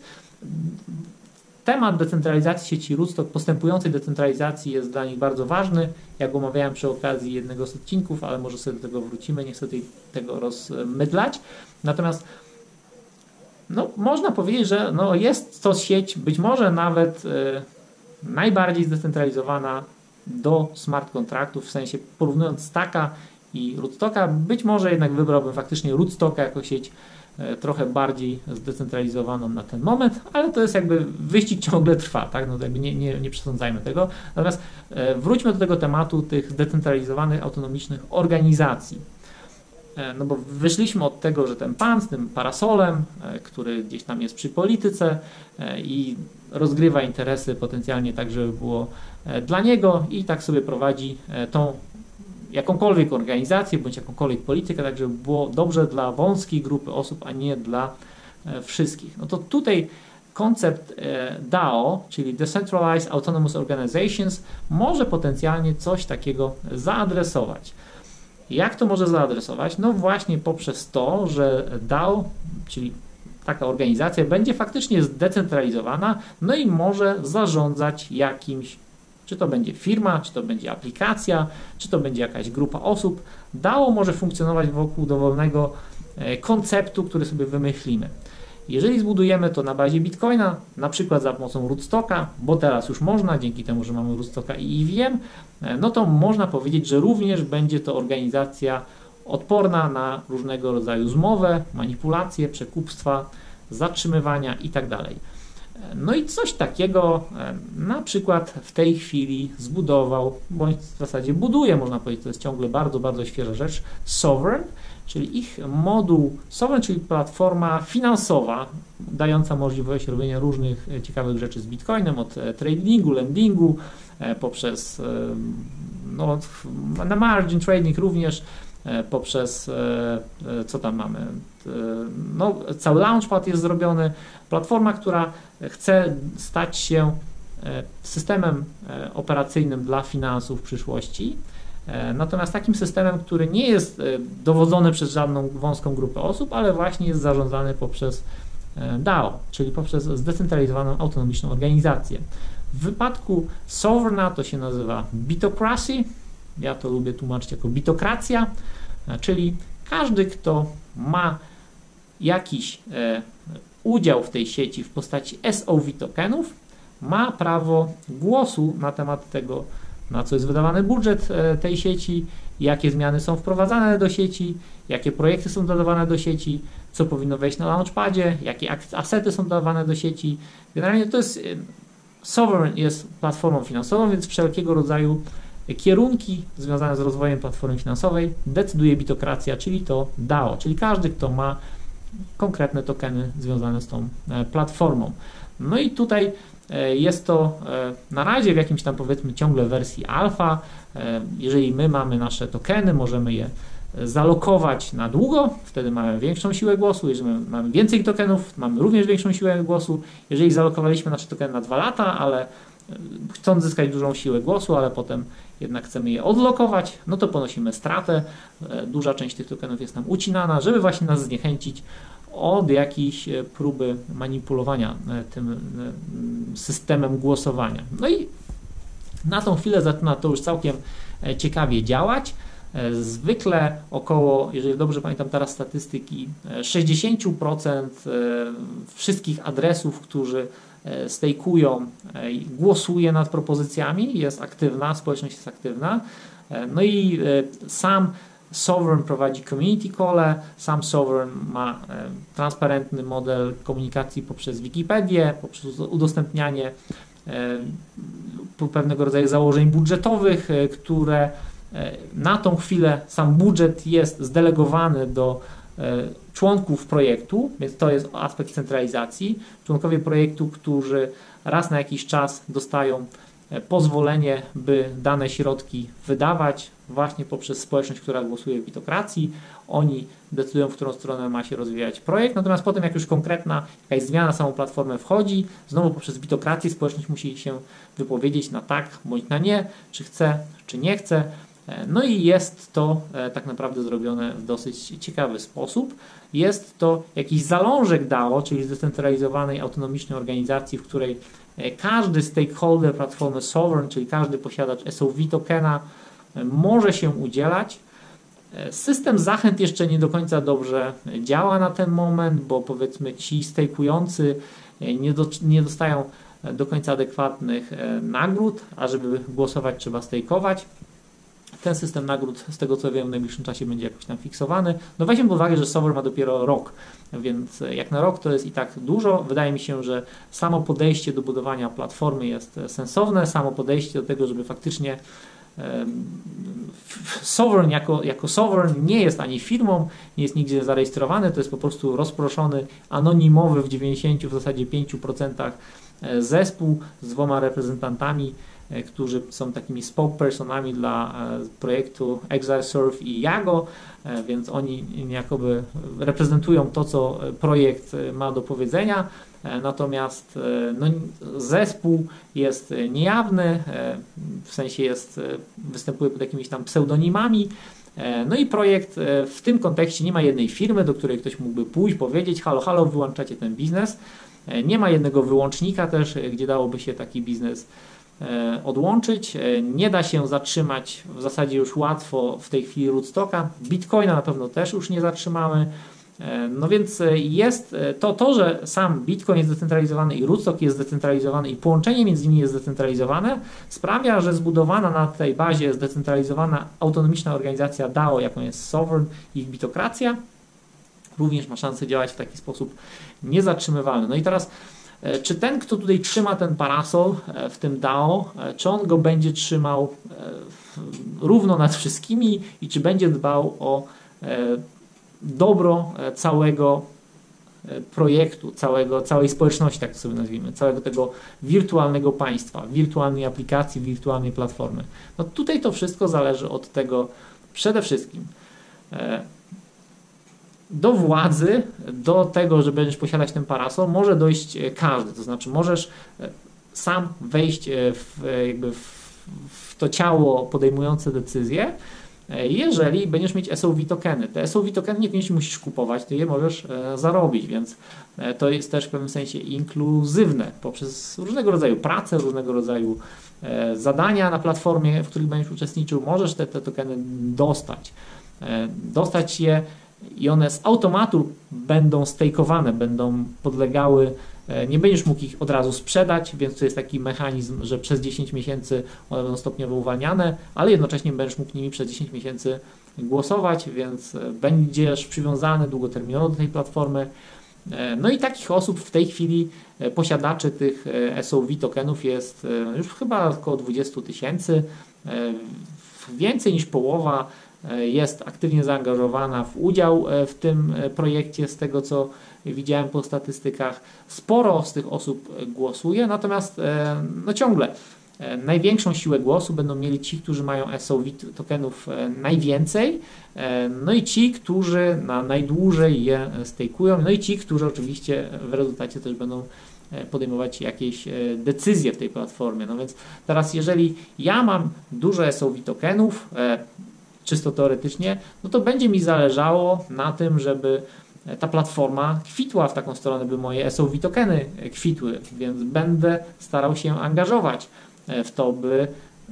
temat decentralizacji sieci Rootstock, postępującej decentralizacji jest dla nich bardzo ważny, jak omawiałem przy okazji jednego z odcinków, ale może sobie do tego wrócimy, nie chcę tego rozmydlać. Natomiast no, można powiedzieć, że no, jest to sieć być może nawet e, najbardziej zdecentralizowana do smart kontraktów, w sensie porównując Stacka i Rootstocka, być może jednak wybrałbym faktycznie Rootstocka jako sieć e, trochę bardziej zdecentralizowaną na ten moment, ale to jest jakby wyścig ciągle trwa, tak? No, jakby nie, nie, nie przesądzajmy tego. Natomiast e, wróćmy do tego tematu tych zdecentralizowanych, autonomicznych organizacji. No bo wyszliśmy od tego, że ten pan z tym parasolem, który gdzieś tam jest przy polityce i rozgrywa interesy potencjalnie tak, żeby było dla niego i tak sobie prowadzi tą jakąkolwiek organizację bądź jakąkolwiek politykę, tak żeby było dobrze dla wąskiej grupy osób, a nie dla wszystkich. No to tutaj koncept D A O, czyli Decentralized Autonomous Organizations, może potencjalnie coś takiego zaadresować. Jak to może zaadresować? No właśnie poprzez to, że D A O, czyli taka organizacja, będzie faktycznie zdecentralizowana, no i może zarządzać jakimś, czy to będzie firma, czy to będzie aplikacja, czy to będzie jakaś grupa osób. D A O może funkcjonować wokół dowolnego konceptu, który sobie wymyślimy. Jeżeli zbudujemy to na bazie Bitcoina, na przykład za pomocą Rootstocka, bo teraz już można, dzięki temu, że mamy Rootstocka i E V M, no to można powiedzieć, że również będzie to organizacja odporna na różnego rodzaju zmowę, manipulacje, przekupstwa, zatrzymywania itd. No i coś takiego na przykład w tej chwili zbudował, bądź w zasadzie buduje, można powiedzieć, to jest ciągle bardzo, bardzo świeża rzecz, Sovereign, czyli ich moduł Sovereign, czyli platforma finansowa dająca możliwość robienia różnych ciekawych rzeczy z Bitcoinem, od tradingu, lendingu, poprzez no, na margin trading również, poprzez, co tam mamy, no, cały launchpad jest zrobiony, platforma, która chce stać się systemem operacyjnym dla finansów w przyszłości, natomiast takim systemem, który nie jest dowodzony przez żadną wąską grupę osób, ale właśnie jest zarządzany poprzez D A O, czyli poprzez zdecentralizowaną, autonomiczną organizację. W wypadku Sovereigna to się nazywa Bitocracy, ja to lubię tłumaczyć jako bitokracja, czyli każdy, kto ma jakiś e, udział w tej sieci w postaci S O V tokenów, ma prawo głosu na temat tego, na co jest wydawany budżet e, tej sieci, jakie zmiany są wprowadzane do sieci, jakie projekty są dodawane do sieci, co powinno wejść na launchpadzie, jakie asety są dodawane do sieci. Generalnie to jest, Sovereign jest platformą finansową, więc wszelkiego rodzaju kierunki związane z rozwojem platformy finansowej decyduje bitokracja, czyli to D A O, czyli każdy, kto ma konkretne tokeny związane z tą platformą. No i tutaj jest to na razie w jakimś tam, powiedzmy, ciągle wersji alfa. Jeżeli my mamy nasze tokeny, możemy je zalokować na długo, wtedy mamy większą siłę głosu. Jeżeli mamy więcej tokenów, mamy również większą siłę głosu. Jeżeli zalokowaliśmy nasze tokeny na dwa lata, ale chcąc zyskać dużą siłę głosu, ale potem jednak chcemy je odlokować, no to ponosimy stratę. Duża część tych tokenów jest nam ucinana, żeby właśnie nas zniechęcić od jakiejś próby manipulowania tym systemem głosowania. No i na tą chwilę zaczyna to już całkiem ciekawie działać. Zwykle około, jeżeli dobrze pamiętam teraz statystyki, sześćdziesiąt procent wszystkich adresów, którzy stejkują, głosuje nad propozycjami, jest aktywna, społeczność jest aktywna. No i sam Sovereign prowadzi community call, sam Sovereign ma transparentny model komunikacji poprzez Wikipedię, poprzez udostępnianie pewnego rodzaju założeń budżetowych, które na tą chwilę sam budżet jest zdelegowany do członków projektu, więc to jest aspekt centralizacji. Członkowie projektu, którzy raz na jakiś czas dostają pozwolenie, by dane środki wydawać właśnie poprzez społeczność, która głosuje w bitokracji. Oni decydują, w którą stronę ma się rozwijać projekt, natomiast potem jak już konkretna jakaś zmiana na samą platformę wchodzi, znowu poprzez bitokrację społeczność musi się wypowiedzieć na tak bądź na nie, czy chce, czy nie chce. No i jest to tak naprawdę zrobione w dosyć ciekawy sposób. Jest to jakiś zalążek D A O, czyli zdecentralizowanej, autonomicznej organizacji, w której każdy stakeholder platformy Sovereign, czyli każdy posiadacz S O V tokena może się udzielać. System zachęt jeszcze nie do końca dobrze działa na ten moment, bo powiedzmy ci stejkujący nie, do, nie dostają do końca adekwatnych nagród, a żeby głosować trzeba stejkować. Ten system nagród, z tego co wiem, w najbliższym czasie będzie jakoś tam fiksowany. No weźmy pod uwagę, że Sovereign ma dopiero rok, więc jak na rok to jest i tak dużo. Wydaje mi się, że samo podejście do budowania platformy jest sensowne, samo podejście do tego, żeby faktycznie Sovereign jako, jako Sovereign nie jest ani firmą, nie jest nigdzie zarejestrowany, to jest po prostu rozproszony, anonimowy w dziewięćdziesięciu, w zasadzie pięciu procentach zespół z dwoma reprezentantami, którzy są takimi spokespersonami dla projektu ExileSurf i Jago, więc oni jakoby reprezentują to, co projekt ma do powiedzenia, natomiast no, zespół jest niejawny, w sensie jest, występuje pod jakimiś tam pseudonimami. No i projekt w tym kontekście nie ma jednej firmy, do której ktoś mógłby pójść, powiedzieć halo, halo, wyłączacie ten biznes. Nie ma jednego wyłącznika też, gdzie dałoby się taki biznes odłączyć. Nie da się zatrzymać w zasadzie już łatwo w tej chwili rootstocka. Bitcoina na pewno też już nie zatrzymamy. No więc jest to, to, że sam Bitcoin jest zdecentralizowany i rootstock jest zdecentralizowany i połączenie między nimi jest zdecentralizowane, sprawia, że zbudowana na tej bazie zdecentralizowana, autonomiczna organizacja D A O, jaką jest Sovereign i ich bitokracja, również ma szansę działać w taki sposób niezatrzymywalny. No i teraz czy ten, kto tutaj trzyma ten parasol w tym D A O, czy on go będzie trzymał równo nad wszystkimi i czy będzie dbał o dobro całego projektu, całego, całej społeczności, tak to sobie nazwijmy, całego tego wirtualnego państwa, wirtualnej aplikacji, wirtualnej platformy. No tutaj to wszystko zależy od tego przede wszystkim do władzy, do tego, że będziesz posiadać ten parasol, może dojść każdy, to znaczy możesz sam wejść w, jakby w, w to ciało podejmujące decyzje, jeżeli będziesz mieć S O V tokeny. Te S O V tokeny niekoniecznie musisz kupować, ty je możesz e, zarobić, więc e, to jest też w pewnym sensie inkluzywne poprzez różnego rodzaju pracę, różnego rodzaju e, zadania na platformie, w których będziesz uczestniczył, możesz te, te tokeny dostać. E, dostać je i one z automatu będą stejkowane, będą podlegały, nie będziesz mógł ich od razu sprzedać, więc to jest taki mechanizm, że przez dziesięć miesięcy one będą stopniowo uwalniane, ale jednocześnie będziesz mógł nimi przez dziesięć miesięcy głosować, więc będziesz przywiązany długoterminowo do tej platformy. No i takich osób w tej chwili, posiadaczy tych S O V tokenów jest już chyba około dwadzieścia tysięcy, więcej niż połowa jest aktywnie zaangażowana w udział w tym projekcie, z tego co widziałem po statystykach. Sporo z tych osób głosuje, natomiast no ciągle największą siłę głosu będą mieli ci, którzy mają S O V tokenów najwięcej, no i ci, którzy na najdłużej je stejkują, no i ci, którzy oczywiście w rezultacie też będą podejmować jakieś decyzje w tej platformie. No więc teraz jeżeli ja mam dużo S O V tokenów, czysto teoretycznie, no to będzie mi zależało na tym, żeby ta platforma kwitła w taką stronę, by moje S O V tokeny kwitły, więc będę starał się angażować w to, by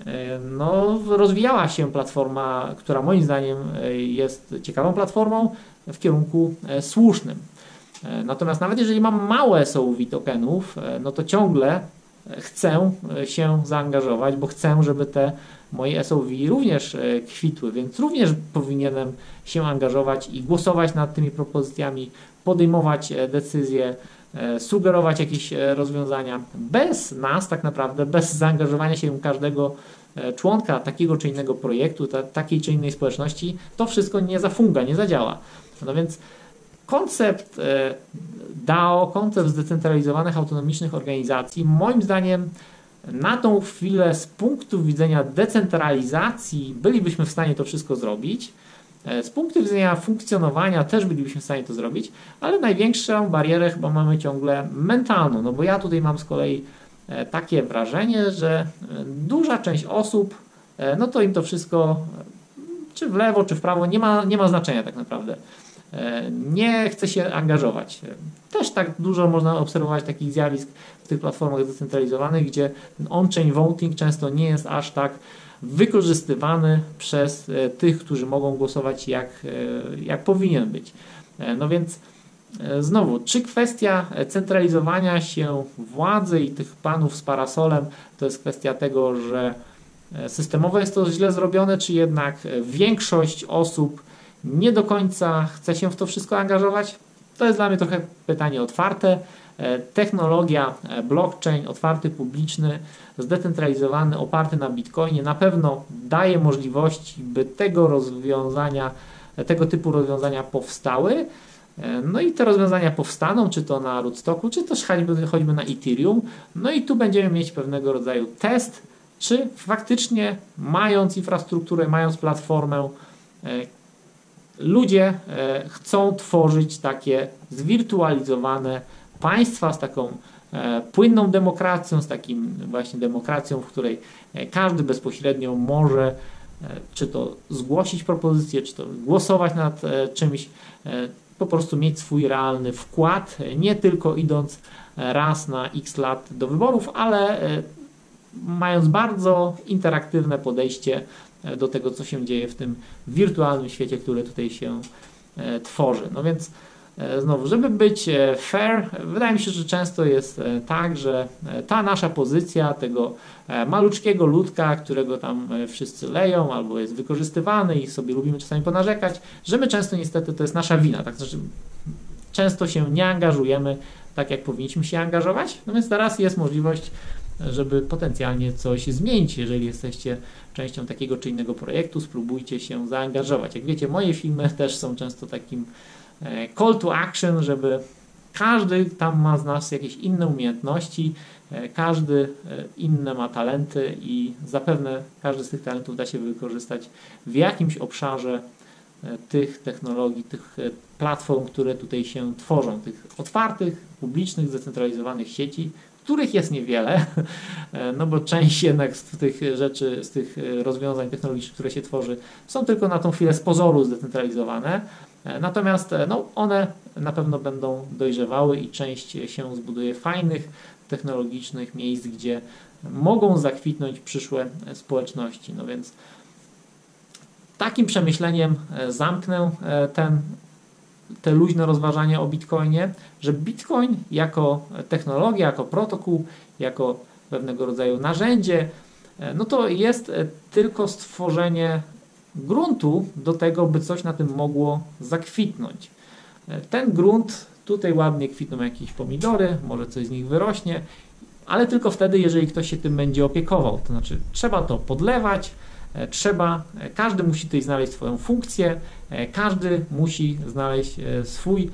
no, rozwijała się platforma, która moim zdaniem jest ciekawą platformą w kierunku słusznym. Natomiast nawet jeżeli mam mało S O V tokenów, no to ciągle chcę się zaangażować, bo chcę, żeby te moje S O V również kwitły, więc również powinienem się angażować i głosować nad tymi propozycjami, podejmować decyzje, sugerować jakieś rozwiązania. Bez nas tak naprawdę, bez zaangażowania się każdego członka takiego czy innego projektu, ta, takiej czy innej społeczności, to wszystko nie zafunga, nie zadziała. No więc koncept D A O, koncept zdecentralizowanych, autonomicznych organizacji, moim zdaniem na tą chwilę z punktu widzenia decentralizacji bylibyśmy w stanie to wszystko zrobić. Z punktu widzenia funkcjonowania też bylibyśmy w stanie to zrobić, ale największą barierę chyba mamy ciągle mentalną, no bo ja tutaj mam z kolei takie wrażenie, że duża część osób, no to im to wszystko czy w lewo, czy w prawo nie ma, nie ma znaczenia tak naprawdę. Nie chce się angażować. Też tak dużo można obserwować takich zjawisk w tych platformach zdecentralizowanych, gdzie on-chain voting często nie jest aż tak wykorzystywany przez tych, którzy mogą głosować jak, jak powinien być. No więc znowu, czy kwestia centralizowania się władzy i tych panów z parasolem to jest kwestia tego, że systemowo jest to źle zrobione, czy jednak większość osób nie do końca chce się w to wszystko angażować? To jest dla mnie trochę pytanie otwarte. Technologia blockchain, otwarty, publiczny, zdecentralizowany, oparty na Bitcoinie na pewno daje możliwości, by tego rozwiązania, tego typu rozwiązania powstały. No i te rozwiązania powstaną, czy to na Rootstocku, czy też choćby, choćby na Ethereum. No i tu będziemy mieć pewnego rodzaju test, czy faktycznie mając infrastrukturę, mając platformę, ludzie chcą tworzyć takie zwirtualizowane państwa z taką płynną demokracją, z takim właśnie demokracją, w której każdy bezpośrednio może czy to zgłosić propozycję, czy to głosować nad czymś, po prostu mieć swój realny wkład, nie tylko idąc raz na x lat do wyborów, ale mając bardzo interaktywne podejście do tego, co się dzieje w tym wirtualnym świecie, który tutaj się tworzy. No więc znowu, żeby być fair, wydaje mi się, że często jest tak, że ta nasza pozycja tego maluczkiego ludka, którego tam wszyscy leją albo jest wykorzystywany i sobie lubimy czasami ponarzekać, że my często niestety to jest nasza wina. Tak? Znaczy, często się nie angażujemy tak jak powinniśmy się angażować. No więc teraz jest możliwość, żeby potencjalnie coś zmienić. Jeżeli jesteście częścią takiego czy innego projektu, spróbujcie się zaangażować. Jak wiecie, moje filmy też są często takim call to action, żeby każdy tam ma z nas jakieś inne umiejętności, każdy inne ma talenty i zapewne każdy z tych talentów da się wykorzystać w jakimś obszarze tych technologii, tych platform, które tutaj się tworzą, tych otwartych, publicznych, zdecentralizowanych sieci, których jest niewiele, no bo część jednak z tych rzeczy, z tych rozwiązań technologicznych, które się tworzy, są tylko na tą chwilę z pozoru zdecentralizowane, natomiast no, one na pewno będą dojrzewały i część się zbuduje fajnych, technologicznych miejsc, gdzie mogą zakwitnąć przyszłe społeczności. No więc takim przemyśleniem zamknę ten, te luźne rozważania o Bitcoinie, że Bitcoin jako technologia, jako protokół, jako pewnego rodzaju narzędzie, no to jest tylko stworzenie gruntu do tego, by coś na tym mogło zakwitnąć. Ten grunt, tutaj ładnie kwitną jakieś pomidory, może coś z nich wyrośnie, ale tylko wtedy, jeżeli ktoś się tym będzie opiekował. To znaczy trzeba to podlewać, trzeba, każdy musi tutaj znaleźć swoją funkcję, każdy musi znaleźć swój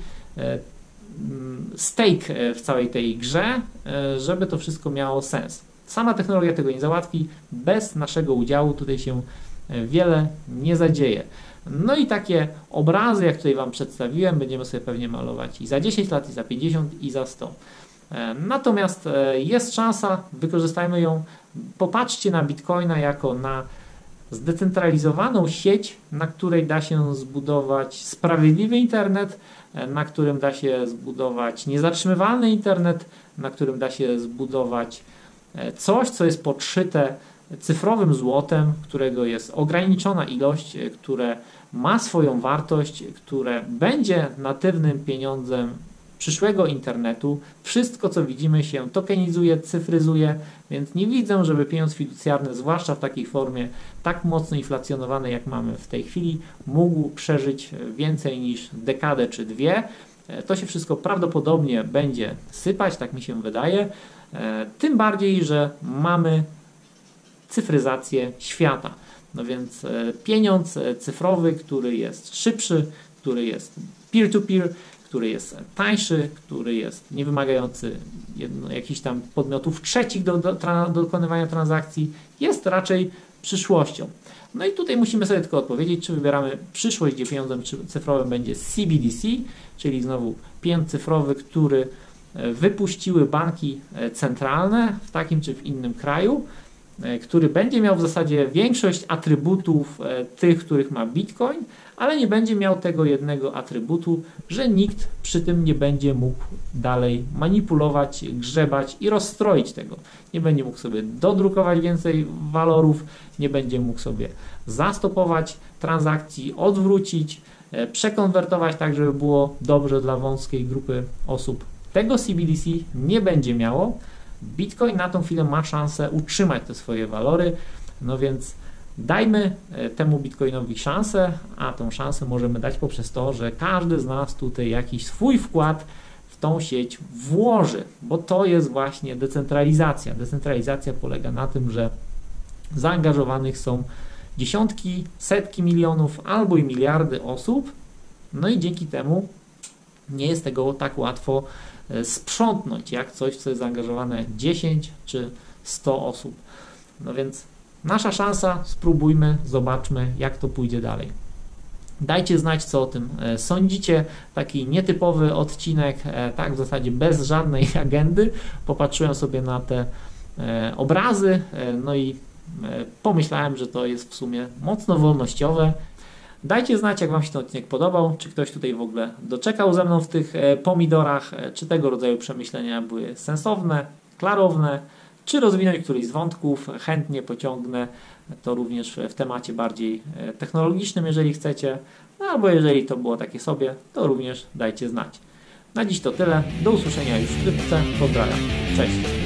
stake w całej tej grze, żeby to wszystko miało sens. Sama technologia tego nie załatwi, bez naszego udziału tutaj się wiele nie zadzieje. No i takie obrazy, jak tutaj Wam przedstawiłem, będziemy sobie pewnie malować i za dziesięć lat, i za pięćdziesiąt, i za sto. Natomiast jest szansa, wykorzystajmy ją, popatrzcie na Bitcoina jako na zdecentralizowaną sieć, na której da się zbudować sprawiedliwy internet, na którym da się zbudować niezatrzymywalny internet, na którym da się zbudować coś, co jest podszyte cyfrowym złotem, którego jest ograniczona ilość, które ma swoją wartość, które będzie natywnym pieniądzem przyszłego internetu. Wszystko, co widzimy, się tokenizuje, cyfryzuje, więc nie widzę, żeby pieniądz fiducjarny, zwłaszcza w takiej formie tak mocno inflacjonowany, jak mamy w tej chwili, mógł przeżyć więcej niż dekadę czy dwie. To się wszystko prawdopodobnie będzie sypać, tak mi się wydaje. Tym bardziej, że mamy cyfryzację świata. No więc pieniądz cyfrowy, który jest szybszy, który jest peer-to-peer, który jest tańszy, który jest niewymagający jedno, jakichś tam podmiotów trzecich do, do, do dokonywania transakcji, jest raczej przyszłością. No i tutaj musimy sobie tylko odpowiedzieć, czy wybieramy przyszłość, gdzie pieniądzem cyfrowym będzie C B D C, czyli znowu pieniądz cyfrowy, który wypuściły banki centralne w takim czy w innym kraju, który będzie miał w zasadzie większość atrybutów tych, których ma Bitcoin, ale nie będzie miał tego jednego atrybutu, że nikt przy tym nie będzie mógł dalej manipulować, grzebać i rozstroić tego. Nie będzie mógł sobie dodrukować więcej walorów, nie będzie mógł sobie zastopować transakcji, odwrócić, przekonwertować tak, żeby było dobrze dla wąskiej grupy osób. Tego C B D C nie będzie miało. Bitcoin na tą chwilę ma szansę utrzymać te swoje walory, no więc dajmy temu Bitcoinowi szansę, a tą szansę możemy dać poprzez to, że każdy z nas tutaj jakiś swój wkład w tą sieć włoży, bo to jest właśnie decentralizacja. Decentralizacja polega na tym, że zaangażowanych są dziesiątki, setki milionów albo i miliardy osób, no i dzięki temu nie jest tego tak łatwo sprzątnąć, jak coś, co jest zaangażowane dziesięć czy sto osób. No więc nasza szansa, spróbujmy, zobaczmy, jak to pójdzie dalej. Dajcie znać, co o tym sądzicie. Taki nietypowy odcinek, tak w zasadzie bez żadnej agendy. Popatrzyłem sobie na te obrazy, no i pomyślałem, że to jest w sumie mocno wolnościowe. Dajcie znać, jak Wam się ten odcinek podobał, czy ktoś tutaj w ogóle doczekał ze mną w tych pomidorach, czy tego rodzaju przemyślenia były sensowne, klarowne, czy rozwinąć któryś z wątków, chętnie pociągnę to również w temacie bardziej technologicznym, jeżeli chcecie, no albo jeżeli to było takie sobie, to również dajcie znać. Na dziś to tyle, do usłyszenia już wkrótce, pozdrawiam, cześć!